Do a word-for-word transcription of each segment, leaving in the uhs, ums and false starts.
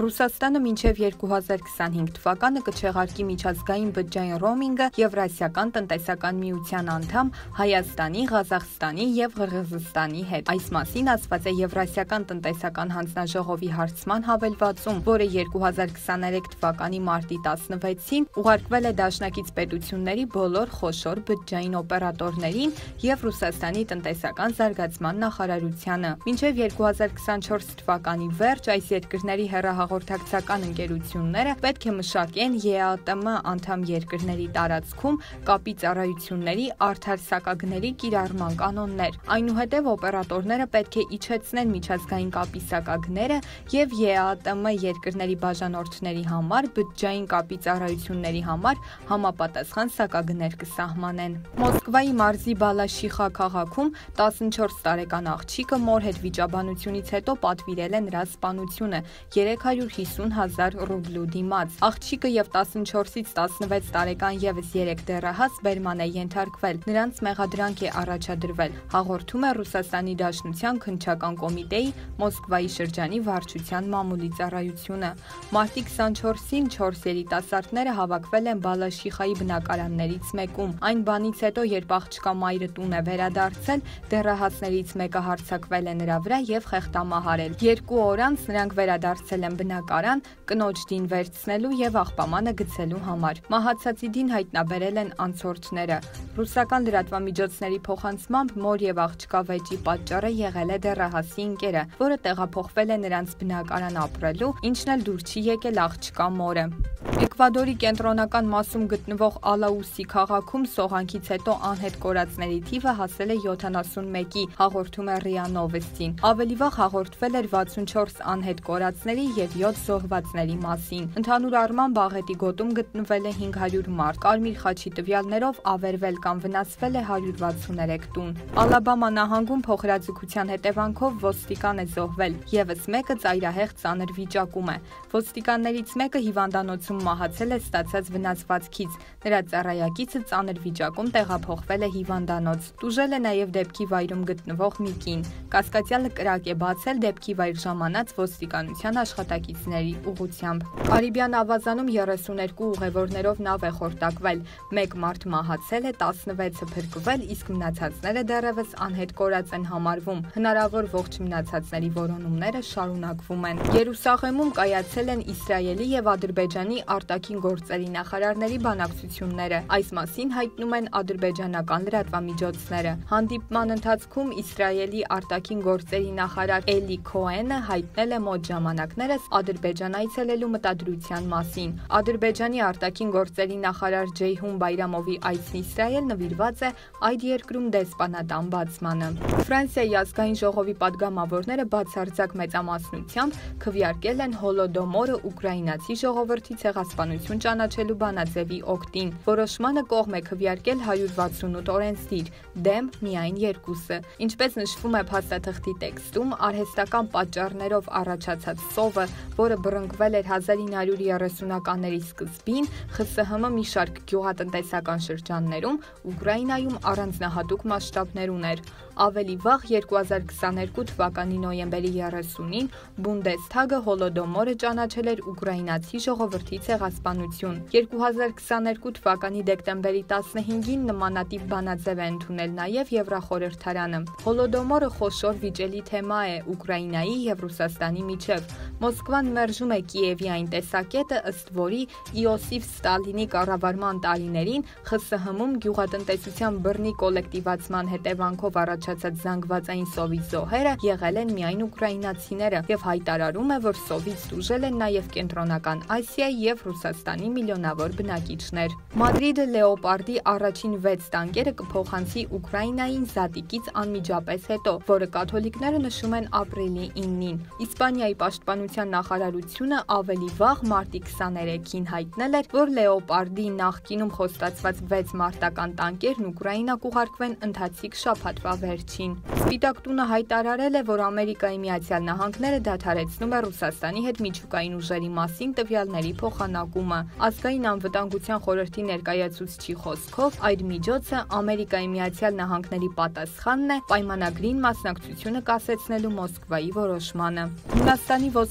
Ռուսաստանը մինչև երկու հազար քսանհինգ թվականը կչեղարկի միջազգային բջջային ռոմինգը Եվրասիական տնտեսական միության անդամ Հայաստանի, Ղազախստանի եւ Ղրղզստանի հետ։ Այս մասին ասված է Եվրասիական տնտեսական հանձնաժողովի հարցման հավելվածում, որը երկու հազար քսաներեք թվականի մարտի տասնվեցին ուղարկվել է դաշնակից պետությունների բոլոր խոշոր բջջային օպերատորներին եւ Ռուսաստանի տնտեսական զարգացման նախարարությանը։ Մինչև երկու հազար քսանչորս թվականի վերջ այս երկրների հեռահաղորդակցական ընկերությունները պետք է մշակեն Է Ա Տը Մը անդամ երկրների տարածքում կապի ծառայությունների արդար սակագների կիրառման կանոններ։ Այնուհետև օպերատորները պետք է իջեցնեն միջազգային կապի սակագները եւ Է Ա Տը Մը երկրների բաժանորդների համար բջջային կապի ծառայությունների համար համապատասխան սակագներ կսահմանեն։ Մոսկվայի մարզի Բալաշիխա քաղաքում տասնչորս տարեկան աղջիկը մոր հետ վիճաբանությունից հետո պատվիրել է նրա սպանությունը երեք հարյուր հիսուն հազար ռուբլու դիմաց։ Աղջիկը եւ տասնչորսից տասնվեց տարեկան եւս երեք դեռահաս բերման է ենթարկվել։ Նրանց մեղադրանք է առաջադրվել, հաղորդում է Ռուսաստանի Դաշնության քննչական կոմիտեի Մոսկվայի շրջանի վարչության մամուլի ծառայությունը։ Մարտի քսանչորսին չորս երիտասարդները հավաքվել են Բալաշիխայի բնակարաններից մեկում։ Այն բանից հետո, երբ աղջկա մայրը տուն է վերադարձել, դեռահասներից մեկը հարձակվել է նրա վրա եւ խեղդամահարել։ Երկու օր անց նրանք վերադարձել են բնակարան կնոջ դին վերցնելու եւ աղբամանը գցելու համար։ Մահացածի դին հայտնաբերել են անցորդները։ Ռուսական լրատվամիջոցների փոխանցմամբ մոր եւ աղջկա վեճի պատճառը եղել է դեռահասի ընկերը, որը տեղափոխվել է նրանց բնակարան ապրելու, ինչն էլ դուր չի եկել աղջկա մորը։ Էկվադորի կենտրոնական մասում գտնվող Ալաուսի քաղաքում սողանքից հետո անհետ կորածների թիվը հասել է յոթանասունմեկի, հաղորդում է Ռիա Նովեստին։ Ավելի վաղ հաղորդվել էր վաթսունչորս անհետ կորածների եւ յոթ զոհվածների մասին։ Ընդհանուր առմամբ աղետի գոտում գտնվել է հինգ հարյուր մարդ։ Կարմիր խաչի տվյալներով ավերվել կամ վնասվել է հարյուր վաթսուներեք տուն։ Ալաբամա նահանգում փոխհրաձգության հետևանքով ոստիկան է զոհվել, եւս մեկը ծայրահեղ ծանր վիճակում է։ Ոստիկաններից մեկը հիվանդանոցում մահացել է ստացած վնասվածքից։ Նրա ծառայակիցը ծանր վիճակում տեղափոխվել է հիվանդանոց։ Տուժել է նաեւ դեպքի վայրում գտնվող մի կին։ Կասկածյալը կրակ է բացել դեպքի վայր ժամանած ոստիկանության աշխատակիցների ուղղությամբ։ Կարիբյան ավազանում երեսուներկու ուղևորներով նավ է խորտակվել։ Մեկ մարդ մահացել է, տասնվեցը փրկվել, իսկ մնացածները դեռևս անհետ կորած են համարվում։ Հնարավոր ողջ մնացածների որոնումները շարունակվում են։ Երուսաղեմում կայացել են Իսրայելի եւ Ադրբեջանի արտաքին գործերի նախարարների բանակցությունները։ Այս մասին հայտնում են ադրբեջանական լրատվամիջոցները։ Հանդիպման ընթացքում Իսրայելի արտաքին գործերի նախարար Էլի Քոենը հայտնել է մոտ ժամանակներս Ադրբեջան այցելելու մտադրության մասին։ Ադրբեջանի արտաքին գործերի նախարար Ջեյհուն Բայրամովի այցն Իսրայել նվիրված է այդ երկրում դեսպանատան բացմանը։ Ֆրանսիայի ազգային ժողովի падգամավորները բացարձակ մեծամասնությամբ քվեարկել են Հոլոդոմորը ուկրաինացի ժողովրդի ցեղասպանություն ճանաչելու բանաձևի օգտին։ Որոշմանը կողմ է քվեարկել հարյուր վաթսունութ օրենսդիր, դեմ միայն երկուսը։ Ինչպես նշվում է փաստաթղթի տեքստում, արհեստական պատճառներով առաջացած սովը, որը բռնկվել էր հազար ինը հարյուր երեսունականների սկզբին, Խ Ս Հ Մ մի շարք գյուղատնտեսական շրջաններում Ուկրաինայում առանձնահատուկ մասշտաբներ ուներ։ Ավելի վաղ երկու հազար քսաներկու թվականի նոյեմբերի երեսունին Բունդեսթագը Հոլոդոմորը ճանաչել էր ուկրաինացի ժողովրդի ցեղասպանություն։ երկու հազար քսաներկու թվականի դեկտեմբերի տասնհինգին նմանատիպ բանաձև է ընդունել նաև Եվրախորհրդարանը։ Հոլոդոմորը խոշոր վիճելի թեմա է Ուկրաինայի եւ Ռուսաստանի միջև։ Մոսկվան մերժում է Կիևի այն տեսակետը, ըստ որի Իոսիֆ Ստալինի կառավարման տարիներին Խ Ս Հ Մ-ում գյուղատնտեսության բռնի կոլեկտիվացման հետևանքով առաջացած զանգվածային սովի զոհերը եղել են միայն ուկրաինացիները եւ հայտարարում է, որ սովից տուժել են նաեւ Կենտրոնական Ասիայի եւ Ռուսաստանի միլիոնավոր բնակիչներ։ Մադրիդը Լեոպարդի առաջին վեց տանկերը կփոխանցի Ուկրաինային Զատիկից անմիջապես հետո, որը կաթոլիկները նշում են ապրիլի իննին։ Իսպանիայի պաշտպանության նախարարությունը ավելի վաղ մարտի քսաներեքին հայտնել էր, որ Լեոպարդի նախկինում խոստացված վեց մարտական տանկերն Ուկրաինա կուղարկվեն ընթացիկ շաբաթվա վերջին։ Սպիտակ տունը հայտարարել է, որ Ամերիկայի Միացյալ Նահանգները դադարեցնում է Ռուսաստանի հետ միջուկային ուժերի մասին տվյալների փոխանակումը։ Ազգային անվտանգության խորհրդի ներկայացուցչի խոսքով, այդ միջոցը Ամերիկայի Միացյալ Նահանգների պատասխանն է պայմանագրին մասնակցությունը կասեցնելու Մոսկվայի որոշմանը։ Հունաստանի ոսկե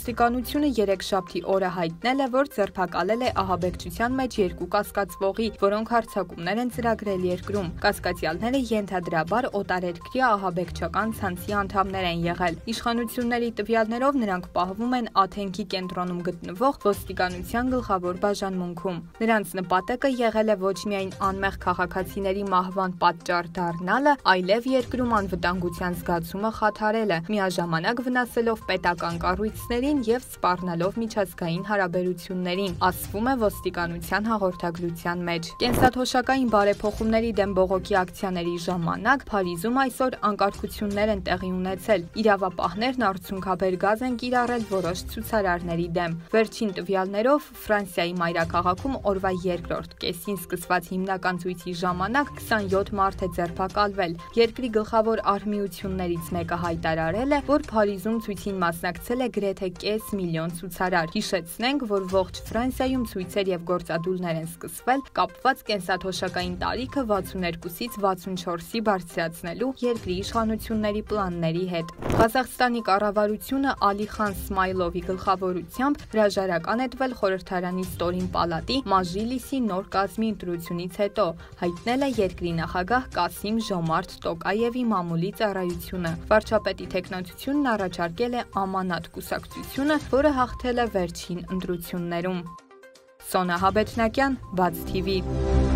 Ոստիկանությունը երեքշաբթի օրը հայտնել է, որ ձերբակալել է ահաբեկչության մեջ երկու կասկածվողի, որոնք հարձակումներ են ծրագրել երկրում։ Կասկածյալները ենթադրաբար օտարերկրյա ահաբեկչական ցանցի անդամներ են եղել։ Իշխանությունների տվյալներով նրանք պահվում են Աթենքի կենտրոնում գտնվող ոստիկանության գլխավոր բաժանմունքում։ Նրանց նպատակը եղել է ոչ միայն անմեղ քաղաքացիների մահվան պատճառ դառնալը, այլև երկրում անվտանգության զգացումը խաթարելը, միաժամանակ վնասելով պետական կառույցներին և սպառնալով միջազգային հարաբերություններին, ասվում է ոստիկանության հաղորդագրության մեջ։ Կենսաթոշակային բարեփոխումների դեմ բողոքի ակցիաների ժամանակ Փարիզում այսօր անկարգություններ են տեղի ունեցել։ Իրավապահներն արցունքաբեր գազ են կիրառել որոշ ցուցարարների դեմ։ Վերջին տվյալներով Ֆրանսիայի մայրաքաղաքում օրվա երկրորդ կեսին սկսված հիմնական ցույցի ժամանակ քսանյոթ մարդ է ձերբակալվել։ Երկրի գլխավոր արհմիություններից մեկը հայտարարել է, որ Փարիզում ցույցին մասնակցել է գրեթե կես միլիոն ցուցարար։ Հիշեցնենք, որ ողջ Ֆրանսիայում ցույցեր և գործադուլներ են սկսվել կապված կենսաթոշակային տարիքը վաթսուններկուսից վաթսունչորսի բարձրացնելու երկրի իշխանությունների պլանների հետ։ Ղազախստանի կառավարությունը Ալիխան Սմայլովի գլխավորությամբ հրաժարական է տվել խորհրդարանի ստորին պալատի Մաժլիսի նոր կազմի ընտրությունից հետո, հայտնել է երկրի նախագահ Կասիմ Ժոմարթ Տոկաևի մամուլի ծառայությունը։ Վարչապետի թեկնածությունն առաջարկել է Ամանատ կուսակցությունը, որը հաղթել է վերջին ընտրություններում։ Սոնա Հաբետնակյան, Բաց թիվի։